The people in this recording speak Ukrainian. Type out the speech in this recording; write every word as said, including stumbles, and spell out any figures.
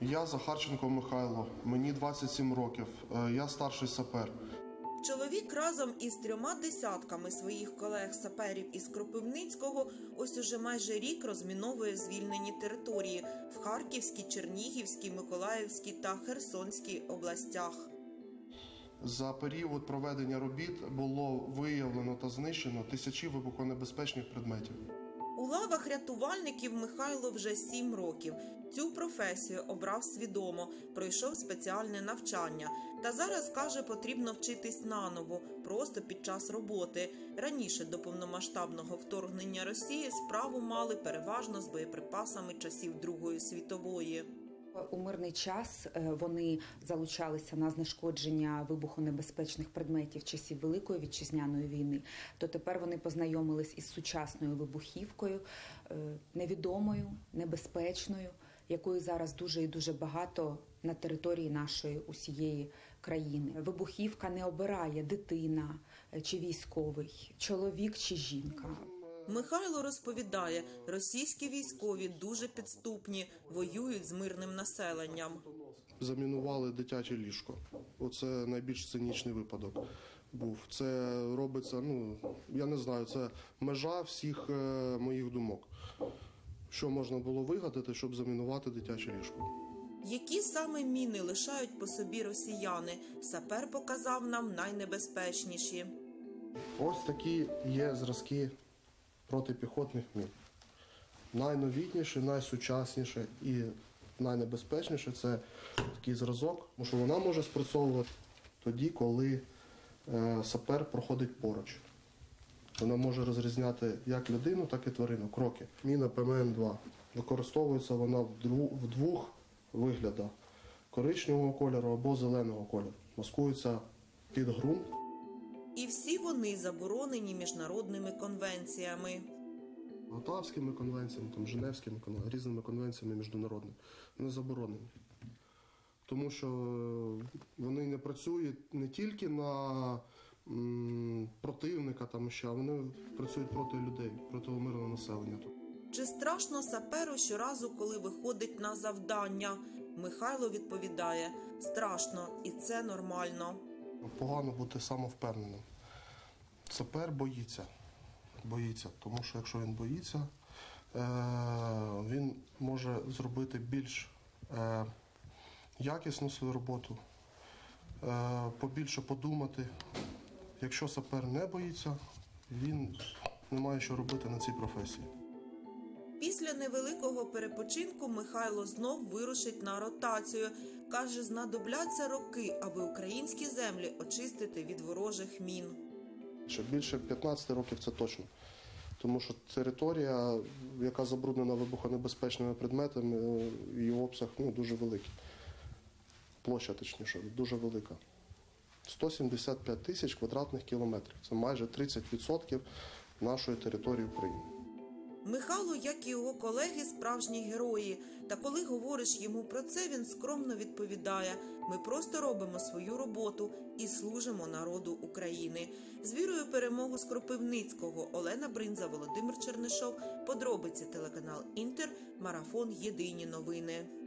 Я Захарченко Михайло, мені двадцять сім років, я старший сапер. Чоловік разом із трьома десятками своїх колег-саперів із Кропивницького ось уже майже рік розміновує звільнені території в Харківській, Чернігівській, Миколаївській та Херсонській областях. За період проведення робіт було виявлено та знищено тисячі вибухонебезпечних предметів. У лавах рятувальників Михайло вже сім років. Цю професію обрав свідомо, пройшов спеціальне навчання. Та зараз, каже, потрібно вчитись наново, просто під час роботи. Раніше до повномасштабного вторгнення Росії справу мали переважно з боєприпасами часів Другої світової. У мирний час вони залучалися на знешкодження вибухонебезпечних предметів часів Великої Вітчизняної війни, то тепер вони познайомились із сучасною вибухівкою, невідомою, небезпечною, якої зараз дуже і дуже багато на території нашої усієї країни. Вибухівка не обирає дитина чи військовий, чоловік чи жінка. Михайло розповідає, російські військові дуже підступні, воюють з мирним населенням. Замінували дитяче ліжко. Оце найбільш цинічний випадок був. Це робиться, ну, я не знаю, це межа всіх е, моїх думок. Що можна було вигадати, щоб замінувати дитяче ліжко? Які саме міни лишають по собі росіяни? Сапер показав нам найнебезпечніші. Ось такі є зразки протипіхотних мін. Найновітніше, найсучасніше і найнебезпечніше – це такий зразок, тому що вона може спрацьовувати тоді, коли е, сапер проходить поруч. Вона може розрізняти як людину, так і тварину, кроки. Міна Пе Ем Ен два. Використовується вона в, дру, в двох виглядах – коричневого кольору або зеленого кольору. Маскується під ґрунт. І всі вони заборонені міжнародними конвенціями. Отавськими конвенціями, там, Женевськими конвенціями, різними конвенціями міжнародними. Вони заборонені. Тому що вони не працюють не тільки на м, противника, там, ще, а вони працюють проти людей, проти мирного населення. Чи страшно саперу щоразу, коли виходить на завдання? Михайло відповідає, страшно і це нормально. Погано бути самовпевненим. Сапер боїться. Боїться, тому що якщо він боїться, він може зробити більш якісну свою роботу, побільше подумати. Якщо сапер не боїться, він не має що робити на цій професії. Після невеликого перепочинку Михайло знов вирушить на ротацію. Каже, знадобляться роки, аби українські землі очистити від ворожих мін. Ще більше п'ятнадцяти років це точно. Тому що територія, яка забруднена вибухонебезпечними предметами, її обсяг ну, дуже великий. Площа, точніше, дуже велика. сто сімдесят п'ять тисяч квадратних кілометрів. Це майже тридцять відсотків нашої території України. Михайло, як і його колеги, справжні герої. Та коли говориш йому про це, він скромно відповідає: ми просто робимо свою роботу і служимо народу України. З вірою в перемогу з Кропивницького. Олена Бринза, Володимир Чернишов. Подробиці телеканал Інтер. Марафон. Єдині новини.